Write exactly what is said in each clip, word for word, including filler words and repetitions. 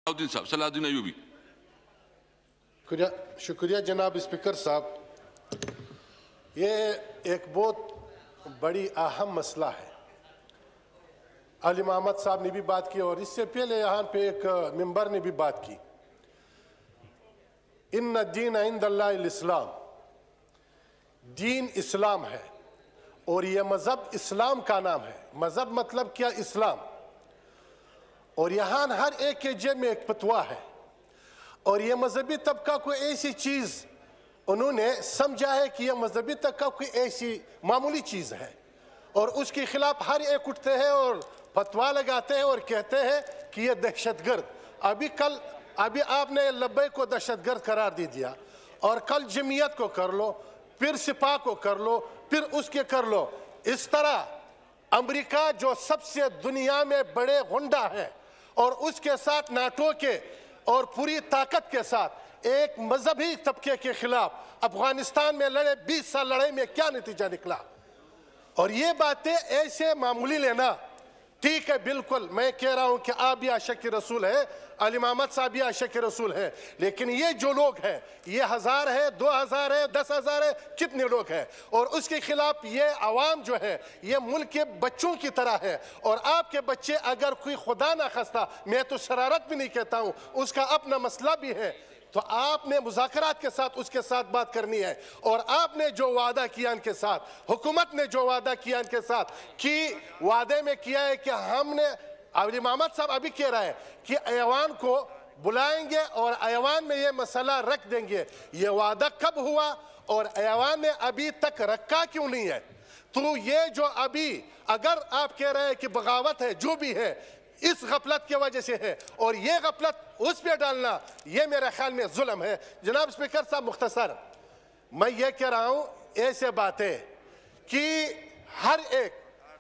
صاحب صلاح الدین ایوبی. شکریہ جناب اسپیکر صاحب. یہ ایک بہت بڑی اہم مسئلہ ہے. علی محمد صاحب نے بھی بات کی اور اس سے پہلے یہاں پہ ایک ممبر نے بھی بات کی. ان الدین عند اللہ الاسلام, دین اسلام ہے اور یہ مذہب اسلام کا نام ہے. مذہب مطلب کیا؟ اسلام. اور یہاں ہر ایک کے جیب میں ایک فتویٰ ہے اور یہ مذہبی طبقہ کوئی ایسی چیز انہوں نے سمجھا ہے کہ یہ مذہبی طبقہ کوئی ایسی معمولی چیز ہے اور اس کے خلاف ہر ایک اٹھتے ہیں اور فتویٰ لگاتے ہیں اور کہتے ہیں کہ یہ دہشت گرد. ابھی کل ابھی آپ نے لبیک کو دہشت گرد قرار دے دیا اور کل جمعیت کو کر لو, پھر سپاہ کو کر لو, پھر اس کے کر لو. اس طرح امریکہ جو سب سے دنیا میں بڑے غنڈہ ہے اور اس کے ساتھ ناٹو کے اور پوری طاقت کے ساتھ ایک مذہبی طبقے کے خلاف افغانستان میں لڑے, بیس سال لڑائی میں کیا نتیجہ نکلا؟ اور یہ باتیں ایسے معمولی لینا ٹھیک ہے. بالکل میں کہہ رہا ہوں کہ آپ بھی عاشق رسول ہیں, علی محمد صاحب بھی عاشق رسول ہیں, لیکن یہ جو لوگ ہیں یہ ہزار ہے, دو ہزار ہے, دس ہزار ہے, کتنے لوگ ہیں اور اس کے خلاف یہ عوام جو ہے یہ ملک کے بچوں کی طرح ہے. اور آپ کے بچے اگر کوئی خدا نہ خواستہ, میں تو شرارت بھی نہیں کہتا ہوں, اس کا اپنا مسئلہ بھی ہے, تو آپ نے مذاکرات کے ساتھ اس کے ساتھ بات کرنی ہے. اور آپ نے جو وعدہ کیا ان کے ساتھ, حکومت نے جو وعدہ کیا ان کے ساتھ, کہ وعدے میں کیا ہے کہ ہم نے, علی محمد صاحب ابھی کہہ رہا ہے کہ ایوان کو بلائیں گے اور ایوان میں یہ مسئلہ رکھ دیں گے. یہ وعدہ کب ہوا اور ایوان نے ابھی تک رکھا کیوں نہیں ہے؟ تو یہ جو ابھی اگر آپ کہہ رہے ہیں کہ بغاوت ہے, جو بھی ہے اس غفلت کی وجہ سے ہے, اور یہ غفلت اس پہ ڈالنا یہ میرے خیال میں ظلم ہے. جناب اسپیکر صاحب مختصر میں یہ کہہ رہا ہوں, ایسے باتیں کہ ہر ایک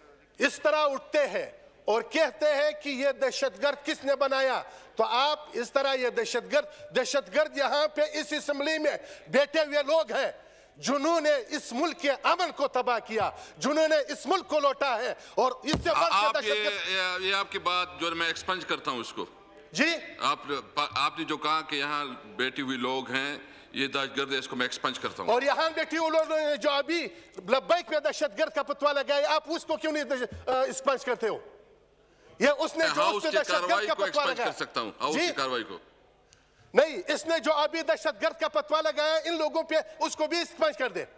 اس طرح اٹھتے ہیں اور کہتے ہیں کہ یہ دہشت گرد کس نے بنایا, تو آپ اس طرح یہ دہشت گرد دہشت گرد یہاں پہ اس اسمبلی میں بیٹھے ہوئے لوگ ہیں جنہوں نے اس ملک کے امن کو تباہ کیا, جنہوں نے اس ملک کو لوٹا ہے. اور اس سے آپ یہ یہ آپ کی بات جو میں ایکسپنج کرتا ہوں اس کو. جی آپ آپ نے جو کہا کہ یہاں بیٹھی ہوئی لوگ ہیں یہ دہشت گرد ہے, اس کو میں ایکسپنج کرتا ہوں. اور یہاں بیٹھی ہوئی لوگ جو ابھی لبیک پہ دہشت گرد کا فتویٰ لگائے, آپ اس کو کیوں نہیں ایکسپنج کرتے ہو؟ یہ اس نے جو اس پہ دہشت گرد کا فتویٰ لگایا, کر سکتا ہوں ہاؤس کی کارروائی کو نہیں, اس نے جو ابھی دہشت گرد کا فتویٰ لگایا ان لوگوں پہ اس کو بھی ایکسپنج کر دے.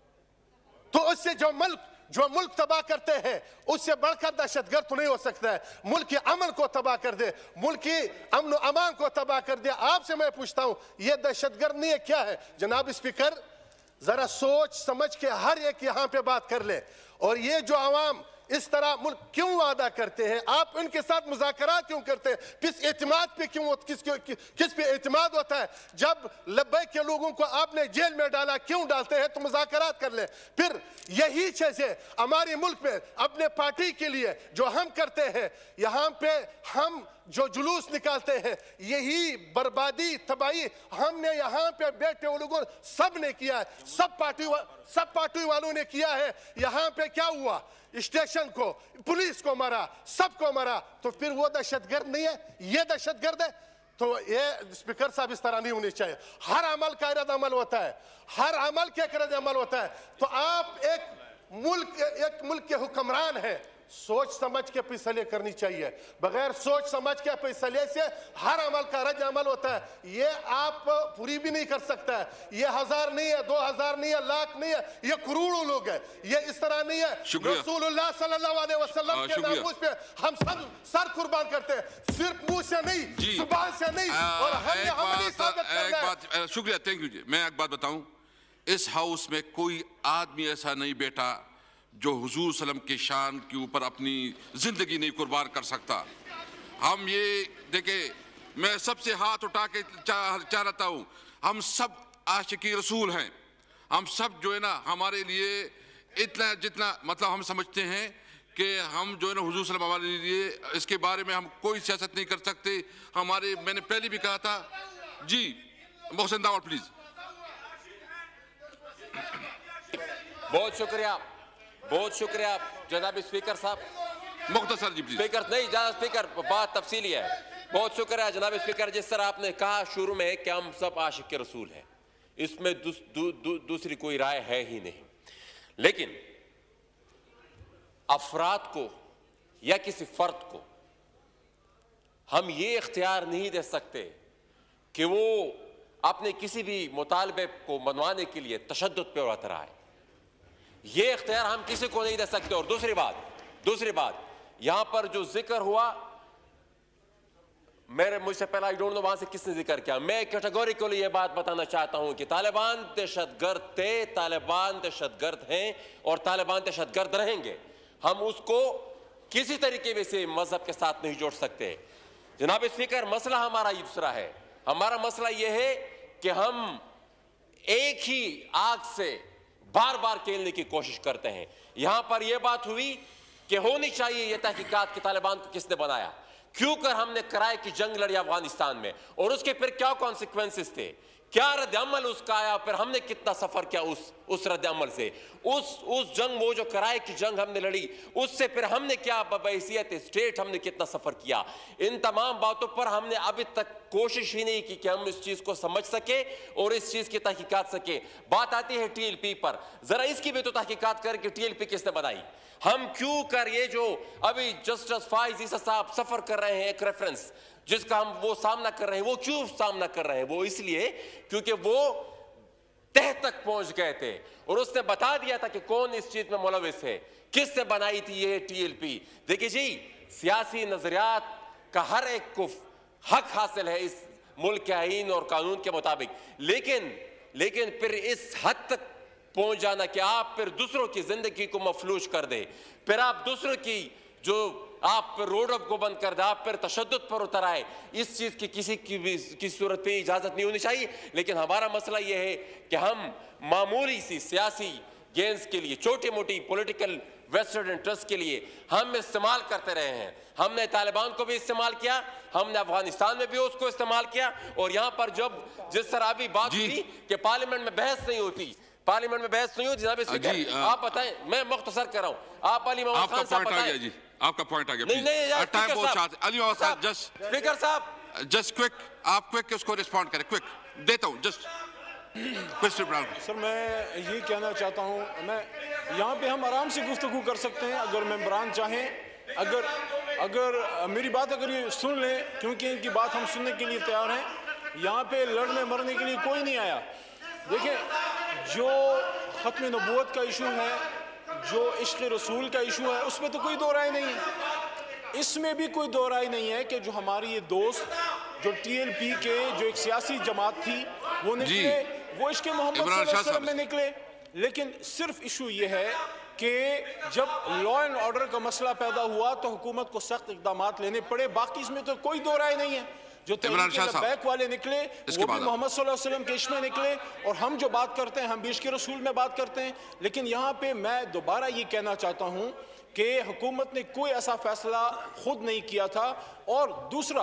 تو اس سے جو ملک جو ملک تباہ کرتے ہیں اس سے بڑھ کر دہشت گرد تو نہیں ہو سکتا ہے. ملک کے امن کو تباہ کر دے, ملک کی امن و امان کو تباہ کر دے. آپ سے میں پوچھتا ہوں یہ دہشت گرد نہیں ہے, کیا ہے؟ جناب اسپیکر ذرا سوچ سمجھ کے ہر ایک یہاں پہ بات کر لے. اور یہ جو عوام اس طرح ملک کیوں وعدہ کرتے ہیں, آپ ان کے ساتھ مذاکرات کیوں کرتے ہیں, کس اعتماد پہ کیوں کس کس پہ اعتماد ہوتا ہے؟ جب لبیک کے لوگوں کو آپ نے جیل میں ڈالا کیوں ڈالتے ہیں؟ تو مذاکرات کر لیں. پھر یہی چیزیں ہمارے ملک میں اپنے پارٹی کے لیے جو ہم کرتے ہیں, یہاں پہ ہم جو جلوس نکالتے ہیں, یہی بربادی تباہی ہم نے یہاں پہ بیٹھے ہوئے لوگوں سب نے کیا ہے, سب پارٹی سب پارٹی والوں نے کیا ہے. یہاں پہ کیا ہوا؟ اسٹیشن کو, پولیس کو مرا, سب کو مرا. تو پھر وہ دہشت گرد نہیں ہے, یہ دہشت گرد ہے. تو یہ اسپیکر صاحب اس طرح نہیں ہونی چاہیے. ہر عمل کا رد عمل ہوتا ہے, ہر عمل کے رد عمل ہوتا ہے. تو آپ ایک ملک ایک ملک کے حکمران ہیں, سوچ سمجھ کے فیصلے کرنی چاہیے. بغیر سوچ سمجھ کے فیصلے سے ہر عمل کا رد عمل ہوتا ہے. یہ آپ پوری بھی نہیں کر سکتا ہے. یہ ہزار نہیں ہے, دو ہزار نہیں ہے, لاکھ نہیں ہے, یہ کروڑوں لوگ ہیں. یہ اس طرح نہیں ہے. رسول اللہ صلی اللہ علیہ وسلم کے ناموس پہ ہم سب سر قربان کرتے ہیں, صرف منہ سے نہیں, زبان سے نہیں, اور ہم نے عملی ثابت کرنا ہے. شکریہ, تھینک یو جی. میں ایک بات بتاؤں, اس ہاؤس میں کوئی آدمی ایسا نہیں بیٹھا جو حضور صلی اللہ علیہ وسلم کی شان کے اوپر اپنی زندگی نہیں قربان کر سکتا. ہم یہ دیکھیں, میں سب سے ہاتھ اٹھا کے چاہتا ہوں, ہم سب عاشقی رسول ہیں. ہم سب جو ہے نا ہمارے لیے اتنا جتنا مطلب ہم سمجھتے ہیں کہ ہم جو ہے نا حضور صلی اللہ علیہ وسلم ہمارے لیے اس کے بارے میں ہم کوئی سیاست نہیں کر سکتے. ہمارے میں نے پہلے بھی کہا تھا. جی محسن داور پلیز. بہت شکریہ, بہت شکریہ جناب اسپیکر صاحب. مختصر جی پلیز. اسپیکر نہیں, جناب اسپیکر بات تفصیلی ہے. بہت شکریہ جناب اسپیکر. جس طرح آپ نے کہا شروع میں کہ ہم سب عاشق رسول ہیں, اس میں دوس, دو, دو, دوسری کوئی رائے ہے ہی نہیں, لیکن افراد کو یا کسی فرد کو ہم یہ اختیار نہیں دے سکتے کہ وہ اپنے کسی بھی مطالبے کو منوانے کے لیے تشدد پہ اتر آئے. یہ اختیار ہم کسی کو نہیں دے سکتے. اور دوسری بات دوسری بات یہاں پر جو ذکر ہوا, میرے مجھ سے پہلا آئی ڈونٹ نو وہاں سے کس نے ذکر کیا, میں کیٹیگوریکلی یہ بات بتانا چاہتا ہوں کہ طالبان دہشت گرد تھے, طالبان دہشت گرد ہیں اور طالبان دہشت گرد رہیں گے. ہم اس کو کسی طریقے سے مذہب کے ساتھ نہیں جوڑ سکتے. جناب اسپیکر, مسئلہ ہمارا یہ دوسرا ہے. ہمارا مسئلہ یہ ہے کہ ہم ایک ہی آگ سے بار بار کھیلنے کی کوشش کرتے ہیں. یہاں پر یہ بات ہوئی کہ ہونی چاہیے یہ تحقیقات کہ طالبان کو کس نے بنایا, کیوں کر ہم نے کرائے کی جنگ لڑی افغانستان میں, اور اس کے پھر کیا کانسیکوینسز تھے, کیا رد عمل اس کا آیا, پھر ہم نے کتنا سفر کیا اس اس رد عمل سے. اس اس جنگ, وہ جو کرائے کی جنگ ہم نے لڑی, اس سے پھر ہم نے کیا بحیثیت اسٹیٹ ہم نے کتنا سفر کیا. ان تمام باتوں پر ہم نے ابھی تک کوشش ہی نہیں کی کہ ہم اس چیز کو سمجھ سکیں اور اس چیز کی تحقیقات سکیں. بات آتی ہے ٹی ایل پی پر, ذرا اس کی بھی تو تحقیقات کر کہ ٹی ایل پی کس نے بنائی. ہم کیوں کر یہ جو ابھی جسٹس فائز عیسیٰ صاحب سفر کر رہے ہیں, ایک ریفرنس جس کا ہم وہ سامنا کر رہے ہیں, وہ کیوں سامنا کر رہے ہیں؟ وہ اس لیے کیونکہ وہ تہ تک پہنچ گئے تھے اور اس نے بتا دیا تھا کہ کون اس چیز میں ملوث ہے, کس نے بنائی تھی یہ ٹی ایل پی. دیکھیے جی, سیاسی نظریات کا ہر ایک کو حق حاصل ہے اس ملک کے آئین اور قانون کے مطابق, لیکن لیکن پھر اس حد تک پہنچ جانا کہ آپ پھر دوسروں کی زندگی کو مفلوج کر دیں, پھر آپ دوسروں کی جو آپ پر روڈ اپ کو بند کر دیں, آپ پر تشدد پر اتر آئے, اس چیز کی کسی کی بھی کسی صورت پہ اجازت نہیں ہونی چاہیے. لیکن ہمارا مسئلہ یہ ہے کہ ہم معمولی سی سیاسی گینز کے لیے, چھوٹی موٹی پولیٹیکل ویسٹرن انٹرسٹ کے لیے ہم استعمال کرتے رہے ہیں. ہم نے طالبان کو بھی استعمال کیا, ہم نے افغانستان میں بھی اس کو استعمال کیا, اور یہاں پر جب جس طرح ابھی بات ہوئی کہ پارلیمنٹ میں بحث نہیں ہوتی, پارلیمنٹ میں بحث نہیں ہوتی. جناب اسپیکر آپ بتائیں, میں مختصر کر رہا ہوں, آپ علی محمد خان صاحب بتائیں. جی آپ کا پوائنٹ آ گیا. نہیں نہیں یار, ٹائم بہت short. Ali Muhammad sahib just speaker sahib just quick, آپ کوئک اس کو رسپونڈ کریں, کوئک دیتا ہوں جسٹ. سر میں یہ کہنا چاہتا ہوں, میں یہاں پہ ہم آرام سے گفتگو کر سکتے ہیں اگر ممبران چاہیں, اگر اگر میری بات اگر یہ سن لیں, کیونکہ ان کی بات ہم سننے کے لیے تیار ہیں. یہاں پہ لڑنے مرنے کے لیے کوئی نہیں آیا. دیکھیں, جو ختم نبوت کا ایشو ہے, جو عشق رسول کا ایشو ہے, اس میں تو کوئی دو رائے نہیں ہے. اس میں بھی کوئی دو رائے نہیں ہے کہ جو ہماری یہ دوست جو ٹی ایل پی کے جو ایک سیاسی جماعت تھی وہ نکلے, وہ عشق محمد صلی اللہ علیہ وسلم میں نکلے. لیکن صرف ایشو یہ ہے کہ جب لا اینڈ آرڈر کا مسئلہ پیدا ہوا تو حکومت کو سخت اقدامات لینے پڑے. باقی اس میں تو کوئی دو رائے نہیں ہے. جو تحریک لبیک والے نکلے وہ بھی محمد صلی اللہ علیہ وسلم کے عشق میں نکلے, اور ہم جو بات کرتے ہیں ہم بھی عشق رسول میں بات کرتے ہیں. لیکن یہاں پہ میں دوبارہ یہ کہنا چاہتا ہوں کہ حکومت نے کوئی ایسا فیصلہ خود نہیں کیا تھا. اور دوسرا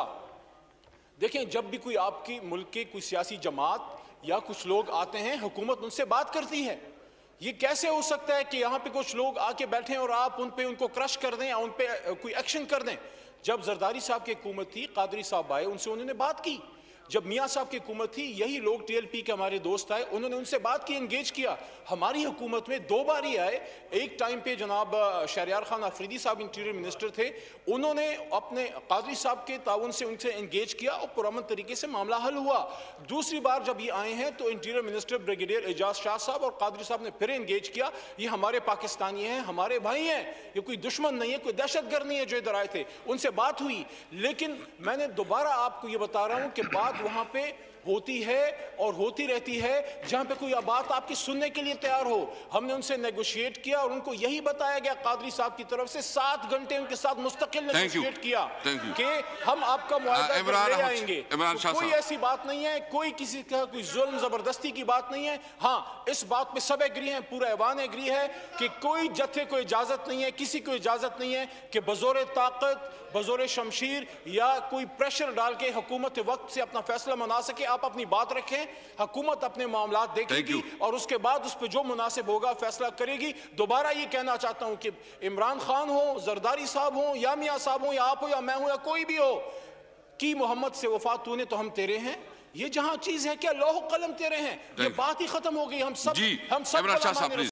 دیکھیں, جب بھی کوئی آپ کی ملک کی کوئی سیاسی جماعت یا کچھ لوگ آتے ہیں, حکومت ان سے بات کرتی ہے. یہ کیسے ہو سکتا ہے کہ یہاں پہ کچھ لوگ آ کے بیٹھیں اور آپ ان پہ ان کو کرش کر دیں یا ان پہ کوئی ایکشن کر دیں؟ جب زرداری صاحب کی حکومت تھی, قادری صاحب آئے, ان سے انہوں نے بات کی. جب میاں صاحب کی حکومت تھی, یہی لوگ ٹی ایل پی کے ہمارے دوست آئے, انہوں نے ان سے بات کی, انگیج کیا. ہماری حکومت میں دو بار ہی آئے. ایک ٹائم پہ جناب شہریار خان آفریدی صاحب انٹیریئر منسٹر تھے, انہوں نے اپنے قادری صاحب کے تعاون سے ان سے انگیج کیا اور پرامن طریقے سے معاملہ حل ہوا. دوسری بار جب یہ آئے ہیں تو interior minister brigadier Ijaz Shah sahib اور قادری صاحب نے پھر انگیج کیا. یہ ہمارے پاکستانی ہیں, ہمارے بھائی ہیں, یہ کوئی دشمن نہیں ہے, کوئی دہشت گرد نہیں ہے جو ادھر آئے تھے. ان سے بات ہوئی. لیکن میں نے دوبارہ آپ کو یہ بتا رہا ہوں کہ بات وہاں پہ ہوتی ہے اور ہوتی رہتی ہے جہاں پہ کوئی بات آپ کی سننے کے لیے تیار ہو. ہم نے ان سے نیگوشیٹ کیا اور ان کو یہی بتایا گیا قادری صاحب کی طرف سے, سات گھنٹے ان کے ساتھ مستقل نیگوشیٹ کیا کہ ہم آپ کا معاہدہ لے آئیں گے. کوئی ایسی بات نہیں ہے, کوئی کسی کا کوئی ظلم زبردستی کی بات نہیں ہے. ہاں, اس بات پہ سب ایگری ہیں, پورا ایوان ایگری ہے کہ کوئی جتھے کو اجازت نہیں ہے, کسی کو اجازت نہیں ہے کہ بزور طاقت, بزور شمشیر یا کوئی پریشر ڈال کے حکومت وقت سے اپنا فیصلہ منا سکے. آپ اپنی بات رکھیں, حکومت اپنے معاملات دیکھے گی اور اس کے بعد اس پہ جو مناسب ہوگا فیصلہ کرے گی. دوبارہ یہ کہنا چاہتا ہوں کہ عمران خان ہو, زرداری صاحب ہوں, یا میاں صاحب ہوں, یا آپ ہو, یا میں ہوں, یا کوئی بھی ہو, کی محمد سے وفات تو نے تو ہم تیرے ہیں. یہ جہاں چیز ہے کیا لوح قلم تیرے ہیں, یہ بات ہی ختم ہو گئی. ہم سب جی ہم سب عمران شاہ غلامان صاحب